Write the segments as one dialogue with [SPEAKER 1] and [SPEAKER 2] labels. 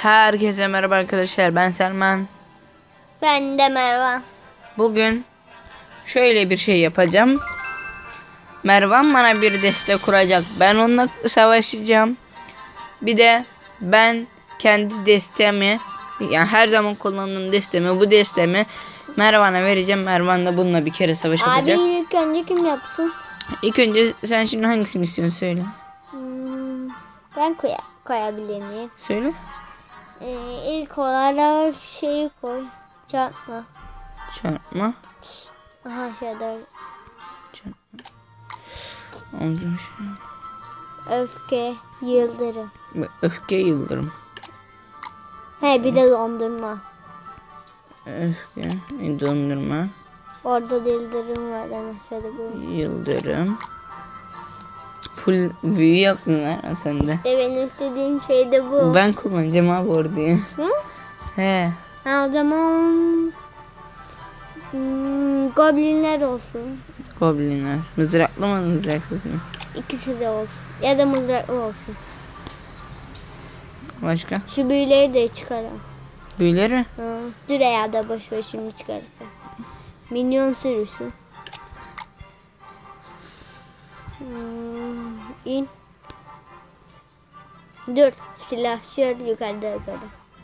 [SPEAKER 1] Herkese merhaba arkadaşlar, ben Selman.
[SPEAKER 2] Ben de Mervan.
[SPEAKER 1] Bugün şöyle bir şey yapacağım. Mervan bana bir deste kuracak, ben onunla savaşacağım. Bir de ben kendi destemi, yani her zaman kullandığım destemi, bu destemi Mervan'a vereceğim. Mervan da bununla bir kere savaş yapacak.
[SPEAKER 2] Abi ilk önce kim yapsın?
[SPEAKER 1] İlk önce sen şimdi hangisini istiyorsun, söyle.
[SPEAKER 2] Ben koyabilir miyim?
[SPEAKER 1] Söyle.
[SPEAKER 2] İlk olarak şeyi koy. Çarpma.
[SPEAKER 1] Çarpma.
[SPEAKER 2] Aha şurada.
[SPEAKER 1] Olmuş.
[SPEAKER 2] Öfke, yıldırım.
[SPEAKER 1] Öfke, yıldırım.
[SPEAKER 2] He bir de dondurma.
[SPEAKER 1] Öfke, dondurma.
[SPEAKER 2] Orada da yıldırım var ama şöyle bir.
[SPEAKER 1] Yıldırım. Full büyü yaptın ha sen de.
[SPEAKER 2] İşte benim istediğim şey de bu.
[SPEAKER 1] Ben kullanacağım abi orduyu.
[SPEAKER 2] Hı?
[SPEAKER 1] He.
[SPEAKER 2] Ha o zaman goblinler olsun.
[SPEAKER 1] Goblinler. Mızraklı mı mızraksız mı?
[SPEAKER 2] İkisi de olsun. Ya da mızraklı olsun.
[SPEAKER 1] Başka?
[SPEAKER 2] Şu büyüleri de çıkaralım.
[SPEAKER 1] Büyüleri?
[SPEAKER 2] Dur ya da boş ver şimdi çıkarırım. Minyon sürüsü. İn. Dur silah şöyle yukarıda yukarıda.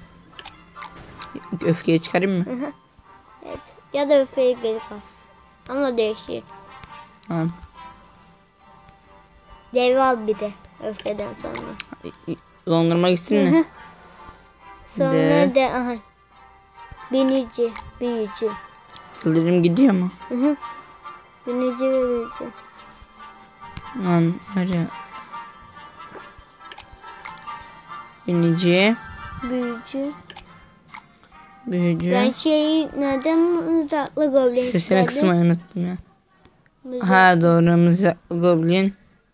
[SPEAKER 1] Öfkeyi çıkarayım mı?
[SPEAKER 2] Evet. Ya da öfeyi geri kal. Ama değişir.
[SPEAKER 1] Al.
[SPEAKER 2] Dev al bir de öfkeden sonra.
[SPEAKER 1] Dondurma gitsin mi?
[SPEAKER 2] Sonra de aha. Binici, büyücü.
[SPEAKER 1] Yıldırım gidiyor mu?
[SPEAKER 2] Binici ve büyücü.
[SPEAKER 1] Lan öyle. Binici.
[SPEAKER 2] Büyücü.
[SPEAKER 1] Büyücü.
[SPEAKER 2] Ben neden mızraklı goblin
[SPEAKER 1] Sesini
[SPEAKER 2] isterdim?
[SPEAKER 1] kısmayı unuttum ya. Ha doğru, mızraklı goblin.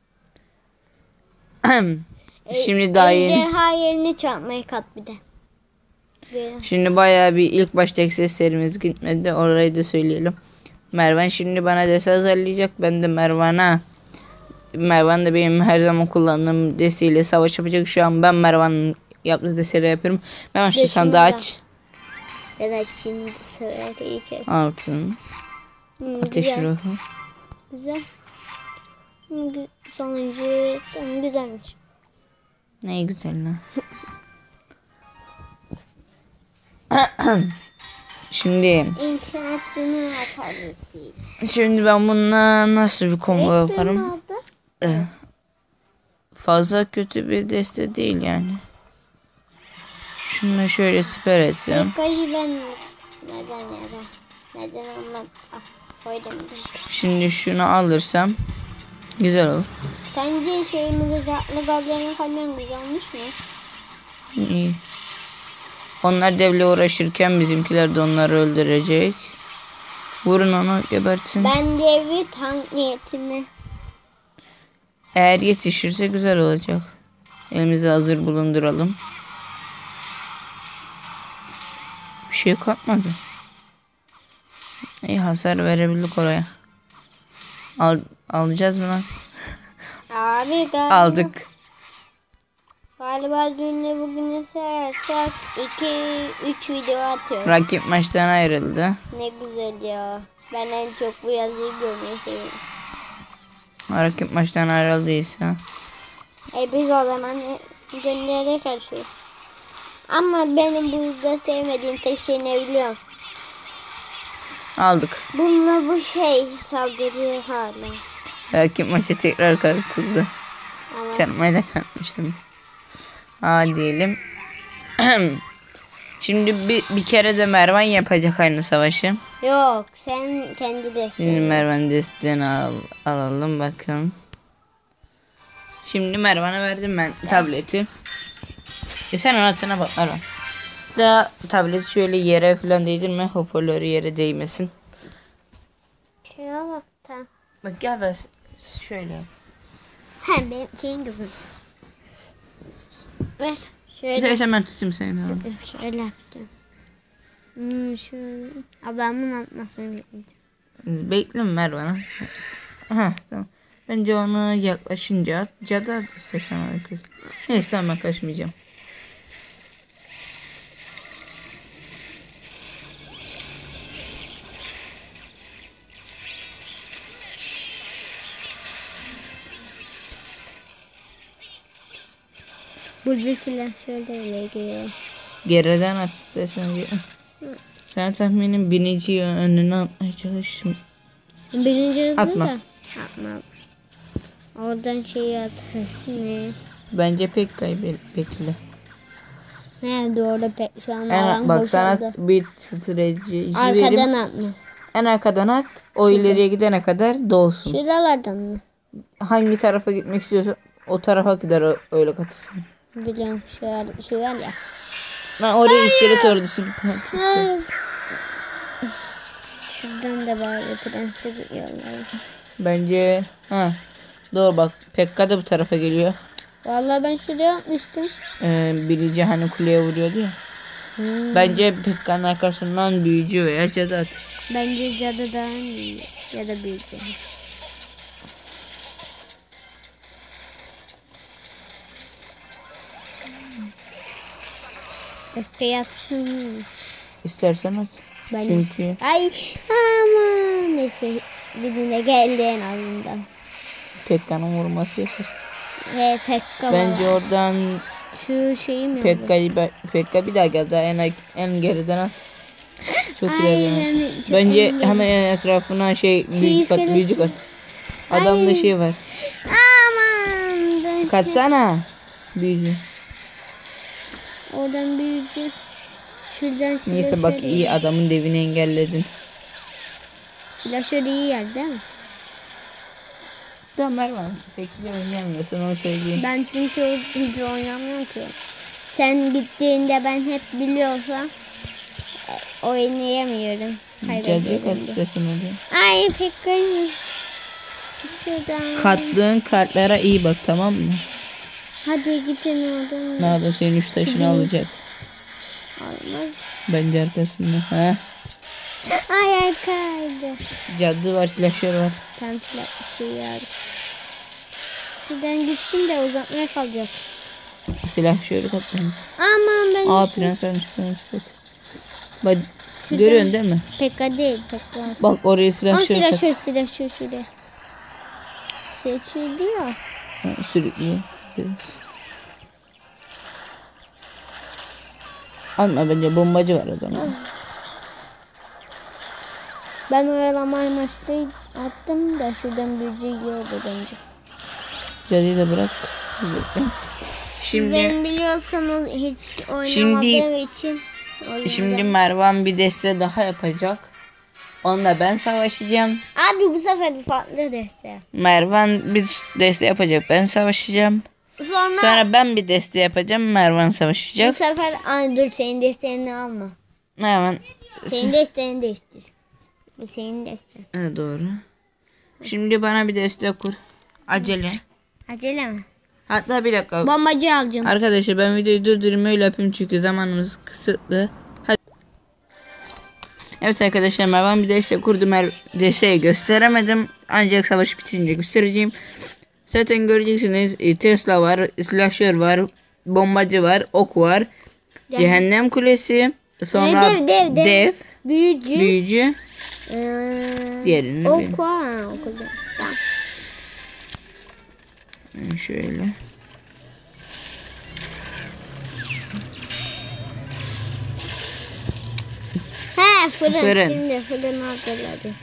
[SPEAKER 1] Şimdi daha yeni.
[SPEAKER 2] Ejderha yerini çarpmayı kat bir de.
[SPEAKER 1] Şimdi bayağı bir ilk baştaki seslerimiz gitmedi. Orayı da söyleyelim. Mervan şimdi bana deste hazırlayacak. Ben de Mervan da benim her zaman kullandığım desteğiyle savaş yapacak. Şu an ben Mervan'ın yaptığı desteğiyle yapıyorum. Mervan şu sandığı aç.
[SPEAKER 2] Ben açayım da söyleyeceğim.
[SPEAKER 1] Altın. Ateş
[SPEAKER 2] Güzel.
[SPEAKER 1] ruhu.
[SPEAKER 2] Güzel. Sonuncu güzelmiş.
[SPEAKER 1] Ne güzel lan. Şimdi
[SPEAKER 2] İnşaatçının hatası.
[SPEAKER 1] Şimdi ben bununla nasıl bir combo yaparım? Fazla kötü bir deste değil yani. Şunu şöyle siper etsem.
[SPEAKER 2] Neden olmak koydum.
[SPEAKER 1] Şimdi şunu alırsam güzel olur.
[SPEAKER 2] Sence şeyimizi ratlı goblinin kamyon güzel olmuş mu?
[SPEAKER 1] İyi. Onlar devle uğraşırken bizimkiler de onları öldürecek. Vurun onu, gebertin.
[SPEAKER 2] Ben devi tank niyetine.
[SPEAKER 1] Eğer yetişirse güzel olacak. Elimizi hazır bulunduralım. Bir şey katmadı. İyi, hasar verebildik oraya. Alacağız mı lan?
[SPEAKER 2] Abi galiba.
[SPEAKER 1] Aldık.
[SPEAKER 2] Galiba dünle bugüne sayarsak 2-3 video atıyoruz.
[SPEAKER 1] Rakip maçtan ayrıldı.
[SPEAKER 2] Ne güzel ya. Ben en çok bu yazıyı görmeyi seviyorum.
[SPEAKER 1] Rakip maçtan ayrıldıysa.
[SPEAKER 2] Biz o zaman gönderide çalışıyoruz. Ama benim burada sevmediğim tek şey ne biliyorum?
[SPEAKER 1] Aldık.
[SPEAKER 2] Bununla bu şey saldırıyor hala.
[SPEAKER 1] Rakip maçı tekrar katıldı.
[SPEAKER 2] Evet.
[SPEAKER 1] Çarpmayla katmıştım. Diyelim. Şimdi bir kere de Mervan yapacak aynı savaşı.
[SPEAKER 2] Yok sen kendi de.
[SPEAKER 1] Şimdi Mervan desteğini alalım bakalım. Şimdi Mervan'a verdim ben tableti. Sen anlatına bak Mervan. Daha tableti şöyle yere falan değdirme. Hoparlörü yere değmesin.
[SPEAKER 2] Şuna bak tamam.
[SPEAKER 1] Bak gel ben şöyle.
[SPEAKER 2] He benim şeyin gibi. Ver. Şöyle.
[SPEAKER 1] İstersen ben tutayım seni.
[SPEAKER 2] Şöyle yapacağım. Şöyle. Ablamın atmasını bekleyeceğim.
[SPEAKER 1] Bekle Mervan. Aha tamam. Bence onu yaklaşınca at. Cadı istersen kız. Neyse tamam, yaklaşmayacağım.
[SPEAKER 2] Burada silah şöyle geliyor.
[SPEAKER 1] Geriden at istersen. Sen tahminim binici önüne atmaya çalıştım.
[SPEAKER 2] Birinci hızlı
[SPEAKER 1] Atma.
[SPEAKER 2] da. Atma. Oradan şeyi at. Ne?
[SPEAKER 1] Bence pek bekle.
[SPEAKER 2] Nerede orada pek şu an alan
[SPEAKER 1] Bak sana
[SPEAKER 2] boşaldı.
[SPEAKER 1] bir strateji
[SPEAKER 2] Arkadan
[SPEAKER 1] vereyim.
[SPEAKER 2] atma.
[SPEAKER 1] En arkadan at. O ileriye gidene kadar dolsun.
[SPEAKER 2] Şuralardan mı?
[SPEAKER 1] Hangi tarafa gitmek istiyorsan o tarafa gider öyle katılsın.
[SPEAKER 2] Biliyorum şu var ya.
[SPEAKER 1] Ben oraya iskelet ordusu.
[SPEAKER 2] Şuradan da böyle prensi yollayalım.
[SPEAKER 1] Bence doğru bak. Pekka da bu tarafa geliyor.
[SPEAKER 2] Vallahi ben şuraya atmıştım.
[SPEAKER 1] Birici hani kuleye vuruyordu ya. Bence Pekka'nın arkasından büyücü veya cadı at.
[SPEAKER 2] Bence cadıdan ya da büyücü. Öfke atsın.
[SPEAKER 1] İstersen at.
[SPEAKER 2] Ben
[SPEAKER 1] Çünkü
[SPEAKER 2] ay aman neyse birine geldi en azından.
[SPEAKER 1] Pekka'nın vurması yeter.
[SPEAKER 2] Ve Pekka
[SPEAKER 1] Bence
[SPEAKER 2] var.
[SPEAKER 1] oradan
[SPEAKER 2] Şu şeyim yok.
[SPEAKER 1] Pekka bir daha gel daha en geriden at. Çok
[SPEAKER 2] Ay,
[SPEAKER 1] ileriden at.
[SPEAKER 2] çok
[SPEAKER 1] Bence
[SPEAKER 2] en
[SPEAKER 1] hemen etrafına
[SPEAKER 2] iskelet-
[SPEAKER 1] büyücü kat. Adamda
[SPEAKER 2] Ay.
[SPEAKER 1] şey var.
[SPEAKER 2] Aman ben
[SPEAKER 1] Katsana. Büyücü.
[SPEAKER 2] oradan büyücü. Şuradan
[SPEAKER 1] Neyse bak iyi adamın devini engelledin.
[SPEAKER 2] Silahşör iyi yer değil mi?
[SPEAKER 1] Tamam Mervan. Peki oynayamıyorsun onu söyleyeyim.
[SPEAKER 2] Ben çünkü hiç oynamıyorum ki. Sen gittiğinde ben hep biliyorsam oynayamıyorum.
[SPEAKER 1] Cadı kat istesin hadi.
[SPEAKER 2] Ay Pekka'yı. Şuradan.
[SPEAKER 1] Kattığın kartlara iyi bak tamam mı?
[SPEAKER 2] Hadi gidin oradan.
[SPEAKER 1] Ne yapayım senin 3 taşını alacak.
[SPEAKER 2] Olmaz.
[SPEAKER 1] Bence arkasında. Ha?
[SPEAKER 2] Ay kaydı.
[SPEAKER 1] Cadı var silahşör var.
[SPEAKER 2] Tam silah bir şey yardım. Şuradan gitsin de uzatmaya kalacak.
[SPEAKER 1] Silahşörü katlamış.
[SPEAKER 2] Aman ben
[SPEAKER 1] Aa
[SPEAKER 2] işte.
[SPEAKER 1] prens vermiş prens kat. Bak
[SPEAKER 2] Şuradan-
[SPEAKER 1] görüyorsun değil mi?
[SPEAKER 2] Pekka değil Pekka.
[SPEAKER 1] Bak oraya
[SPEAKER 2] Ama
[SPEAKER 1] silahşör kat.
[SPEAKER 2] silahşör şuraya. Seçildi ya.
[SPEAKER 1] Sürüklüyor. Biraz. Alma bence bombacı var adamda.
[SPEAKER 2] Ben oyalama amaçlı attım da şuradan büyücü yiyordu bence.
[SPEAKER 1] Cadıyı da bırak. Şimdi
[SPEAKER 2] Ben biliyorsanız hiç oynamadığım için. o yüzden-
[SPEAKER 1] şimdi Mervan bir deste daha yapacak. Onunla ben savaşacağım.
[SPEAKER 2] Abi bu sefer bir farklı deste.
[SPEAKER 1] Mervan bir deste yapacak. Ben savaşacağım. Sonra ben bir deste yapacağım. Mervan
[SPEAKER 2] bu
[SPEAKER 1] savaşacak.
[SPEAKER 2] sefer ay dur senin desteğini alma.
[SPEAKER 1] Mervan.
[SPEAKER 2] Senin desteğini değiştir. Bu senin desteğin.
[SPEAKER 1] Evet, doğru. Şimdi bana bir deste kur. Acele.
[SPEAKER 2] Acele mi?
[SPEAKER 1] Hatta bir dakika.
[SPEAKER 2] Bombacı alacağım.
[SPEAKER 1] Arkadaşlar ben videoyu durdurayım öyle yapayım çünkü zamanımız kısıtlı. Hadi. Evet arkadaşlar Mervan bir deste kurdu. Desteği gösteremedim. Ancak savaş bitince göstereceğim. Zaten göreceksiniz. Tesla var. Slasher var. Bombacı var. Ok var. Cehennem kulesi. Sonra dev.
[SPEAKER 2] Büyücü.
[SPEAKER 1] Büyücü. Diğerini
[SPEAKER 2] Ok var. Okudum. Tamam.
[SPEAKER 1] Şöyle.
[SPEAKER 2] He fırın.
[SPEAKER 1] Fırın.
[SPEAKER 2] Şimdi fırını hatırladım.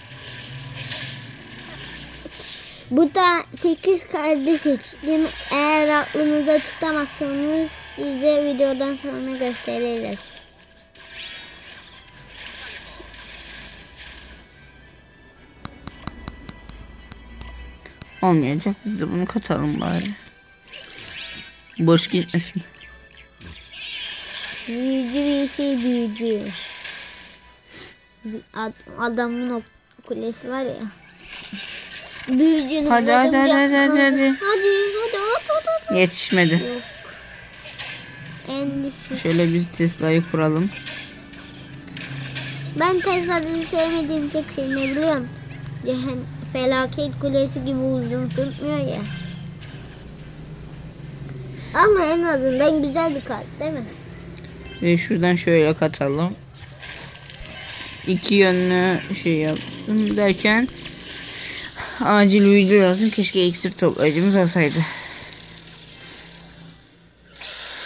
[SPEAKER 2] Bu da 8 kardeş seçtim. Eğer aklınızda tutamazsanız size videodan sonra gösteririz.
[SPEAKER 1] Olmayacak. Biz de bunu katalım bari. Boş gitmesin.
[SPEAKER 2] Büyücü vs büyücü. Adamın o kulesi var ya. Büyücünün
[SPEAKER 1] Hadi.
[SPEAKER 2] Hadi.
[SPEAKER 1] Yetişmedi.
[SPEAKER 2] Yok. En düşük.
[SPEAKER 1] Şöyle biz Tesla'yı kuralım.
[SPEAKER 2] Ben Tesla'da sevmediğim tek şey ne biliyor musun? Felaket kulesi gibi uzun tutmuyor ya. Ama en azından güzel bir kart değil mi?
[SPEAKER 1] Ve şuradan şöyle katalım. İki yönlü şey yaptım derken acil video lazım. Keşke iksir toplayıcımız olsaydı.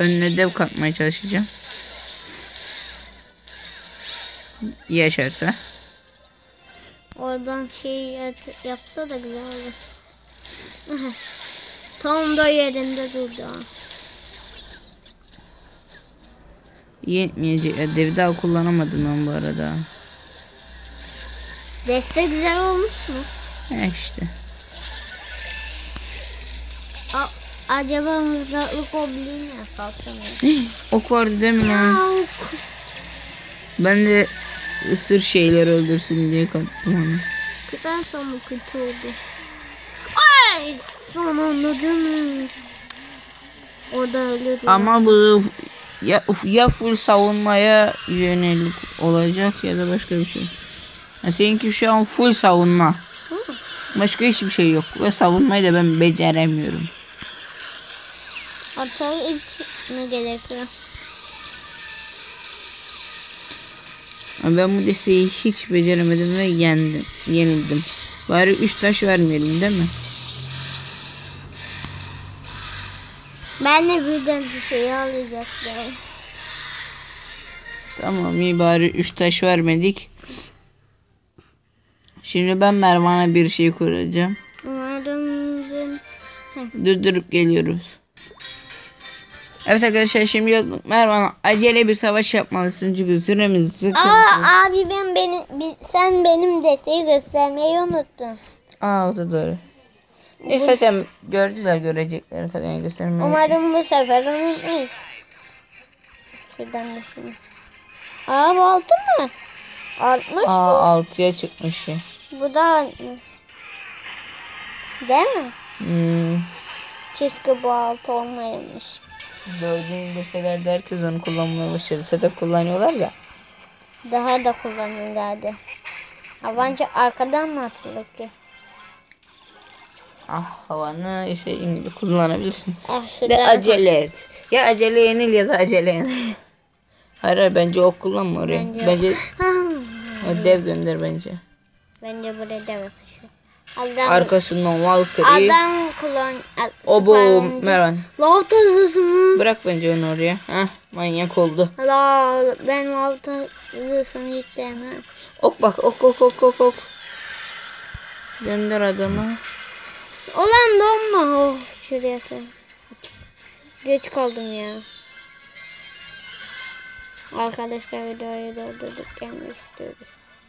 [SPEAKER 1] Önüne dev katmaya çalışacağım. Yaşarsa.
[SPEAKER 2] Oradan yapsa da güzel olur. Aha. Tam da yerinde durdu. Ha.
[SPEAKER 1] Yetmeyecek. Devi daha kullanamadım ben bu arada.
[SPEAKER 2] Deste güzel olmuş mu?
[SPEAKER 1] İşte.
[SPEAKER 2] Acaba mızraklı goblin mi yapalsam?
[SPEAKER 1] Ok vardı değil mi lan? Ben de ısır şeyler öldürsün diye kattım onu.
[SPEAKER 2] Güzel sonra kötü oldu. Ay son anladım. Orada ölürdü.
[SPEAKER 1] Ama bu ya full savunmaya yönelik olacak ya da başka bir şey. Ya seninki şu an full savunma. Başka hiçbir şey yok ve savunmayı da ben beceremiyorum.
[SPEAKER 2] Atar hiç mi gerekiyor?
[SPEAKER 1] Ben bu desteği hiç beceremedim ve yenildim. Bari 3 taş vermeyelim değil mi?
[SPEAKER 2] Ben de birden bir şey alacaktım.
[SPEAKER 1] Tamam iyi bari 3 taş vermedik. Şimdi ben Mervan'a bir şey kuracağım.
[SPEAKER 2] Umarım
[SPEAKER 1] Durdurup geliyoruz. Evet arkadaşlar şimdi Mervan'a acele bir savaş yapmalısın çünkü süremiz sıkıntı.
[SPEAKER 2] abi sen benim desteği göstermeyi unuttun.
[SPEAKER 1] O da doğru. Zaten görecekler falan göstermeyi.
[SPEAKER 2] Umarım bu sefer unutmayız. Şuradan da şunu. Bu 6 mı? 60 mı?
[SPEAKER 1] 6'ya çıkmış ya.
[SPEAKER 2] Bu da 60. Değil mi? Keşke bu 6 olmaymış.
[SPEAKER 1] Gördüğün deselerde herkes onu kullanmaya başladı. Zaten kullanıyorlar ya.
[SPEAKER 2] Daha da kullanırlardı. Bence arkadan mı atılır ki?
[SPEAKER 1] Havanı istediğin gibi kullanabilirsin. De
[SPEAKER 2] Şuradan
[SPEAKER 1] acele et. Ya acele yenil ya da acele yenil. Hayır bence ok kullanma oraya. Bence dev gönder bence.
[SPEAKER 2] Bence buraya da bakışıyor.
[SPEAKER 1] Arkasından Valkyrie.
[SPEAKER 2] Adam kullan.
[SPEAKER 1] O bu Mervan.
[SPEAKER 2] Lav tazısı mı?
[SPEAKER 1] Bırak bence onu oraya. Manyak oldu.
[SPEAKER 2] Ben lav tazısını hiç sevmem.
[SPEAKER 1] Ok bak ok. Gönder adama.
[SPEAKER 2] Ulan donma. Şuraya koy. Geç kaldım ya. Arkadaşlar videoyu doldurduk gelmek istiyoruz.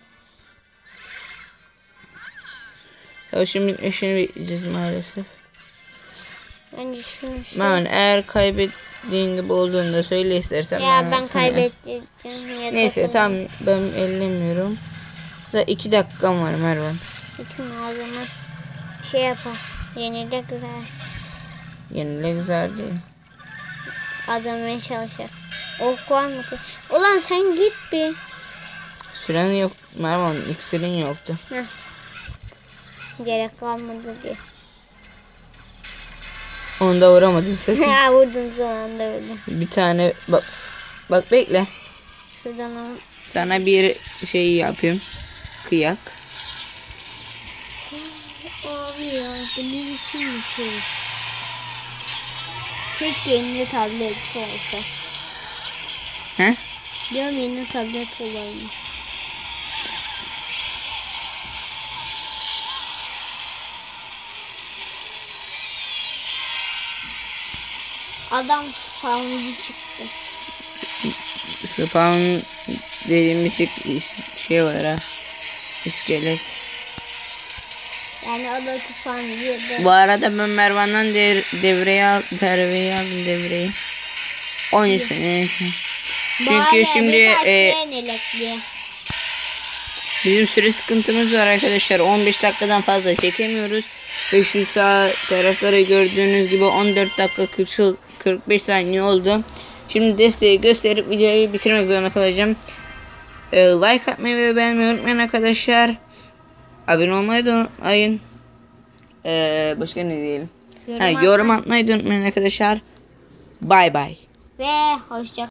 [SPEAKER 1] Savaşın bitmesini bekleyeceğiz maalesef.
[SPEAKER 2] Bence şunu
[SPEAKER 1] Mervan eğer kaybettiğin gibi olduğunda söyle istersen.
[SPEAKER 2] Ya ben kaybedeceğim.
[SPEAKER 1] Neyse tamam ben ellemiyorum. Da 2 dakikam var Mervan.
[SPEAKER 2] Bütün o zaman şey yapalım. Yenile güzel.
[SPEAKER 1] Yenile güzel değil.
[SPEAKER 2] Adamaya çalışır. Ok var mı ki? Ulan sen git bir.
[SPEAKER 1] Süren yok. Mervan iksirin yoktu.
[SPEAKER 2] Gerek kalmadı diye.
[SPEAKER 1] Onu da vuramadın zaten.
[SPEAKER 2] Vurdum son anda vurdum.
[SPEAKER 1] Bir tane bak bekle.
[SPEAKER 2] Şuradan ama.
[SPEAKER 1] Sana bir şey yapayım. Kıyak.
[SPEAKER 2] Abi ya bu ne biçim bir şey. Keşke yeni tablet olsa.
[SPEAKER 1] He?
[SPEAKER 2] Diyorum yeni tablet olaymış. Adam spawnci çıktı.
[SPEAKER 1] Spawn dediğim bir tek şey var ha. İskelet.
[SPEAKER 2] Yani o da spawnci.
[SPEAKER 1] Bu arada ben Mervan'dan devreyi aldım. 13 sene. Çünkü şimdi bizim süre sıkıntımız var arkadaşlar. 15 dakikadan fazla çekemiyoruz. 500 saat tarafları gördüğünüz gibi 14 dakika 45 saniye oldu. Şimdi desteği gösterip videoyu bitirmek zorunda kalacağım. Like atmayı ve beğenmeyi unutmayın arkadaşlar. Abone olmayı da unutmayın. Başka ne diyelim? Yorum atmayı da unutmayın arkadaşlar. Bye bye.
[SPEAKER 2] Ve hoşça